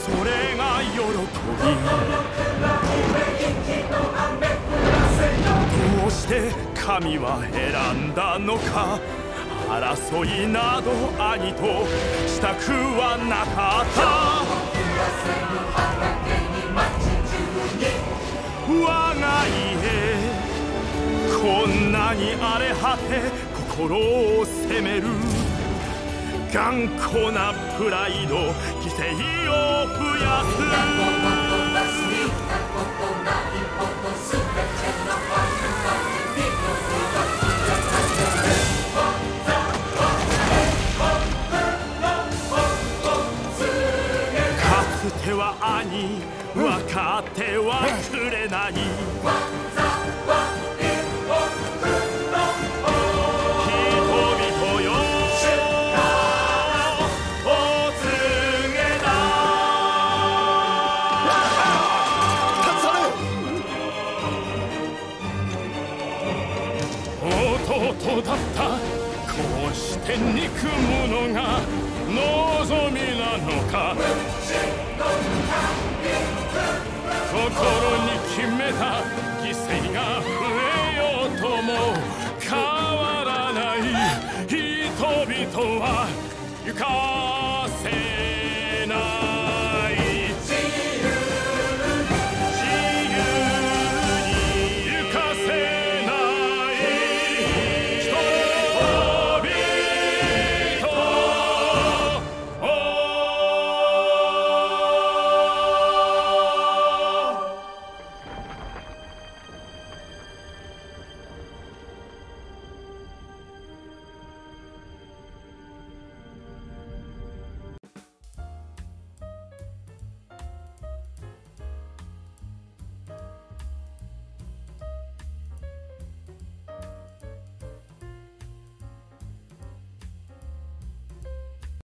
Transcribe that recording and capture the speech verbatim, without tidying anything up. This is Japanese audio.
それが喜び。どうして神は選んだのか。争いなど兄としたくはなかった。我が家こんなに荒れ果て心を責める。頑固なプライド犠牲を増やす。かつては兄分かってはくれない。弟だった。こうして憎むのが望みなのか。心に決めた